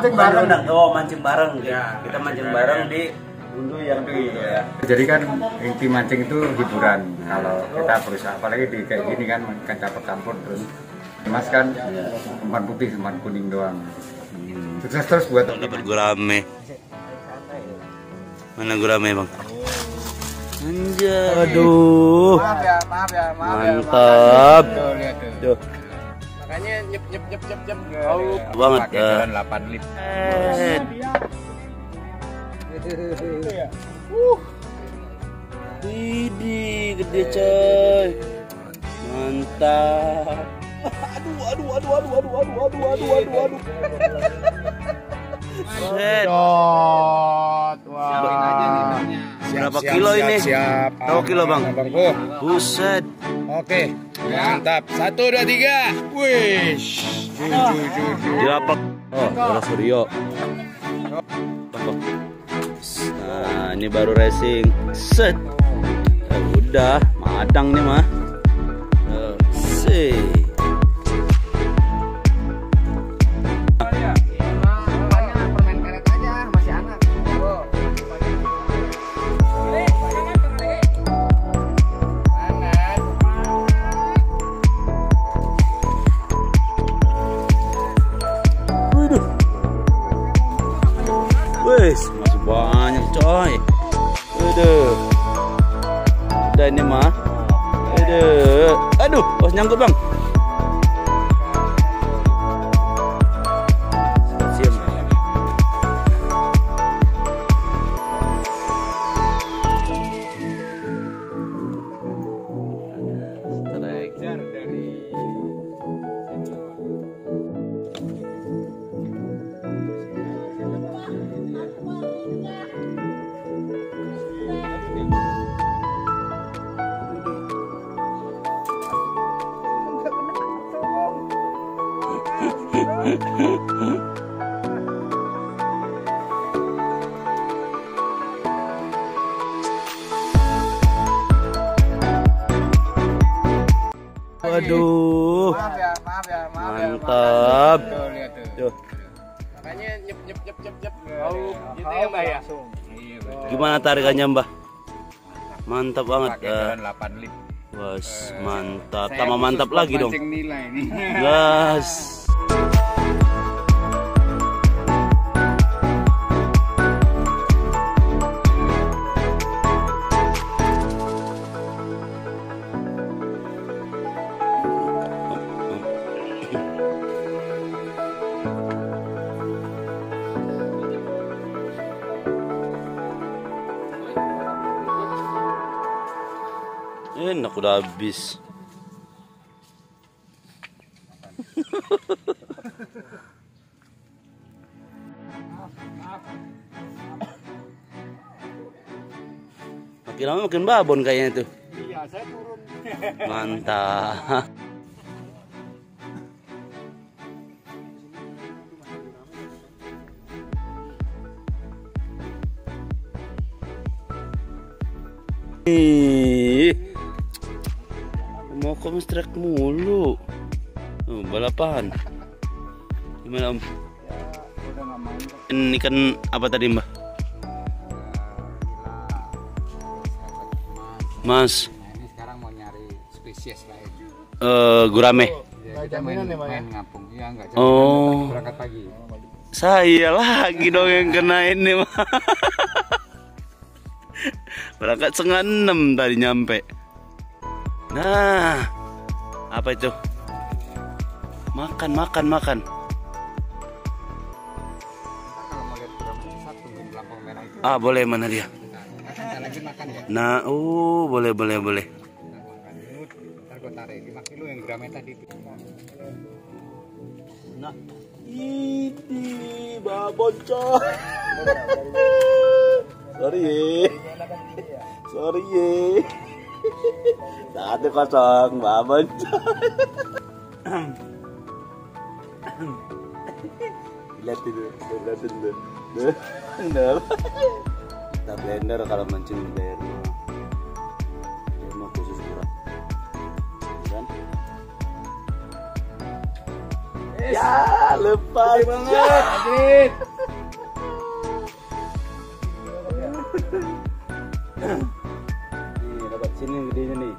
mancing bareng. Oh, mancing bareng ya. Kita mancing bareng di Bundu yang itu ya. Jadi kan inti mancing itu hiburan. Kalau kita berusaha, apalagi di kayak gini kan campur terus Mas kan umpan putih, umpan kuning doang. Sukses terus buat dapat gurame. Mana gurame, Bang? Anjay. Aduh. Maaf ya. Mantap. Tuh. Makanya nyep. Oh, banget. jalan 8 lip. Widih, gede coy. Mantap. Aduh. Set. Berapa kilo ini? Siap. Berapa kilo, Bang? Buset. Oke, mantap. 1, 2, 3. Wish. Diapak. Oh, Ora Suryo. Nah, ini baru racing. Set. Udah, madang nih mah. Sih. Permain karet aja, masih anak. Waduh. Wes, masih banyak coy. Waduh. Udah ini mah. Aduh, nyangkut, Bang. Siap. Waduh. Maaf ya. Mantap. Tuh. Makanya nyep. Oh, gitu ya, Mbak ya. Gimana tarikannya, Mbah? Mantap banget. Jalan 8 lip. Bos, mantap. Tambah mantap lagi dong. Nilai nih. Gas. Enak udah habis. Makin lama makin babon kayaknya tuh. Iya, saya turun. Mantap. Mau komen strike mulu. Balapan. Gimana, Om? Ini kan apa tadi, Mbak? Mas. Ini sekarang mau nyari spesies lain. Gurame. Kita main ngapung. Iya, enggak jadi. Oh. Berangkat pagi. Saya lagi dong yang kena ini, mah. Berangkat 5:30 tadi nyampe. Nah, apa itu? Makan. Kalau mau lihat gurame satu di lampu merah itu. Ah, boleh, mana dia? Kita lagi makan ya. Nah, boleh. Ntar gue tarik 5 kilo yang gurame tadi. Nah, ini babon coy. Sorry ye. Satu kosong babon coy. Lihatin dulu. Kita blender kalau mancing di daerah. Daerah khusus kurang. Kan? Ya, lepas banget. Adit. Nih, dapat sini yang gedenya nih.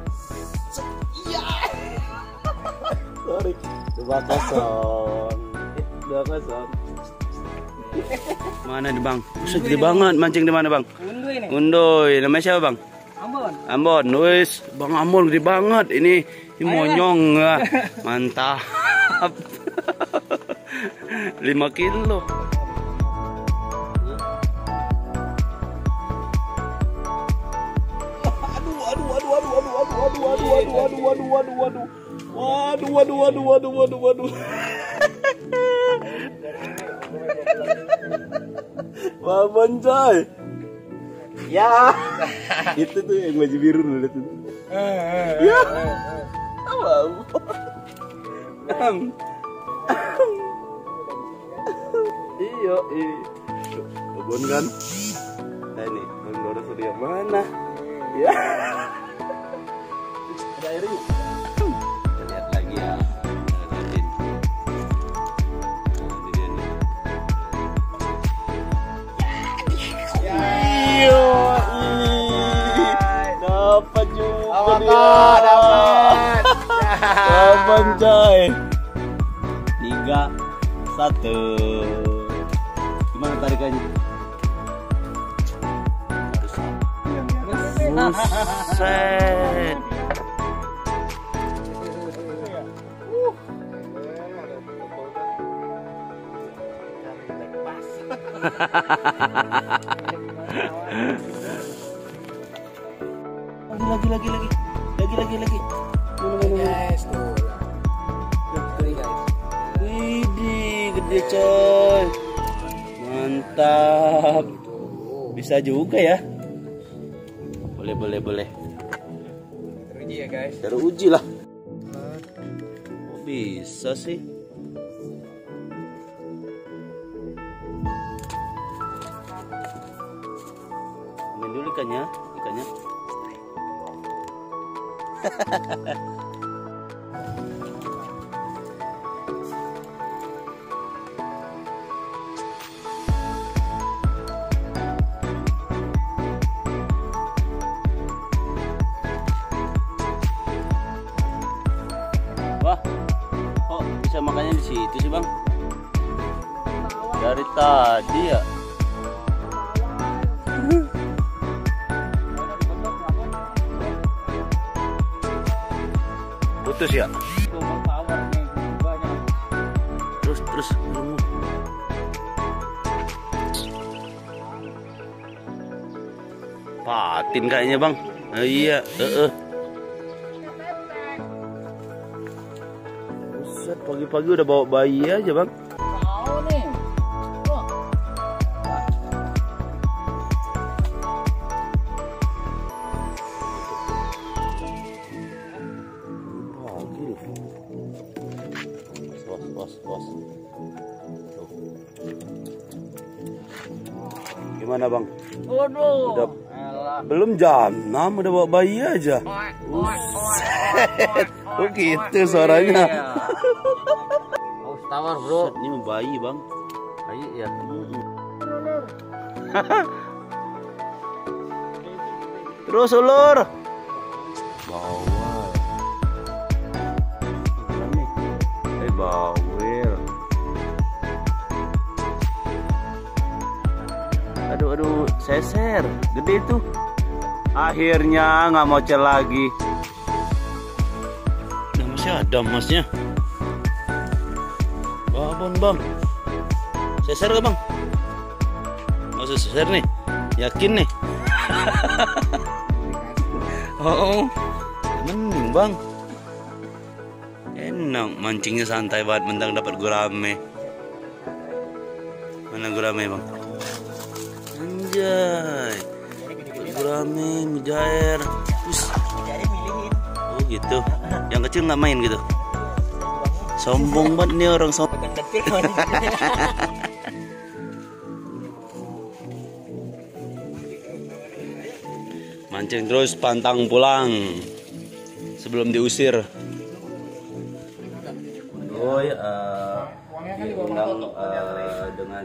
Sorry, 2-0. 2-0. Mana nih bang? Buset, gede banget. Mancing di mana bang? Unduy nih. Undoy. Namanya siapa bang? Ambon. Ambon. Wis, bang Ambon gede banget. Ini monyong ya. Mantap. 5 kilo. Waduh. Wah, Boncoy. Ya. Itu tuh yang baju biru dulu tuh. Ya. Wow. Iya. Babon kan? Nah ini, Bang Dora sudah yang mana? Ya. Ada airnya. Kita lihat lagi ya. Dapat juga dia. Dapat coy. 3-1. Gimana tarikannya? Buset. Lagi. Guys, tuh. Widih, gede coy. Mantap. Bisa juga ya. Boleh. Teruji ya guys. Teruji lah. Kok bisa sih? Main dulu ikannya. Wah, kok bisa makannya di situ sih bang? Dari tadi ya. Putus ya? Terus. Patin kayaknya bang. Iya. Buset, pagi-pagi udah bawa bayi aja bang. Mau nih. Bos. Gimana bang? Waduh. Udah belum jam 6 udah bawa bayi aja. Buset. Oh gitu suaranya. Oh, tawar bro. Ini bayi bang. Bayi ya. Terus ulur. Bawal. Bawel. Aduh, seser. Gede tuh. Akhirnya nggak mau cel lagi. Nah, masih ada emasnya. Babon bang. Seser gak bang? Masih seser nih. Yakin nih. Oh, mending bang. Enak mancingnya santai banget, mentang dapat gurame. Mana gurame bang? Anjay, gurame, mujair. Oh gitu. Yang kecil nggak main gitu. Sombong banget nih orang sombong. Mancing terus, pantang pulang sebelum diusir. Oh ya.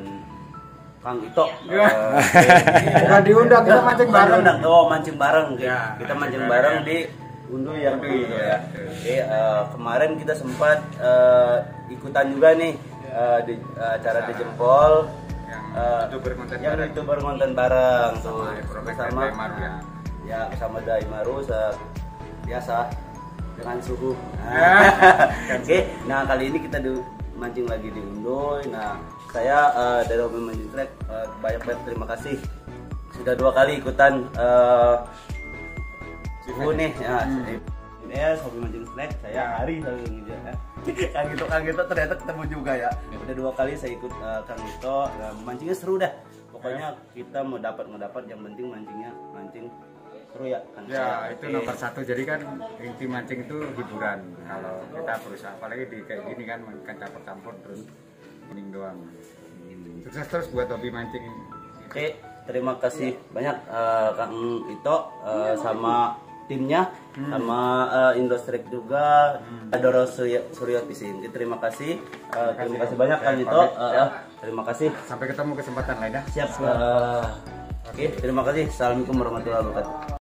Kang Ito. Bukan diundang, kita mancing bareng. Mancing bareng. Ya, Kita mancing bareng di Unduy ya. Ya. Oke, kemarin kita sempat ikutan juga nih di acara di Jempol. Yang YouTuber konten bareng tuh bersama bersama Daimaru biasa dengan suhu. Oke, nah kali ini kita mancing lagi di Unduy. Nah, saya dari Hobi Mancing Track banyak terima kasih sudah 2 kali ikutan suhu nih ya. Ini Hobi Mancing Track, saya Hari Kang Ito ternyata ketemu juga ya. Udah 2 kali saya ikut Kang Ito. Mancingnya seru dah. Pokoknya kita mau ngedapat yang penting mancing seru ya. Ya, itu nomor 1. Jadi kan inti mancing itu hiburan. Kalau kita berusaha, apalagi di kayak gini kan campur-campur terus kuning doang. Sukses terus buat hobi mancing. Oke, terima kasih banyak Kang Ito sama timnya, sama Indostrek juga, Doro Suryo Fishing. Terima kasih banyak Kang Ito. Terima kasih. Sampai ketemu kesempatan lain dah. Siap. Oke, terima kasih. Assalamualaikum warahmatullahi wabarakatuh.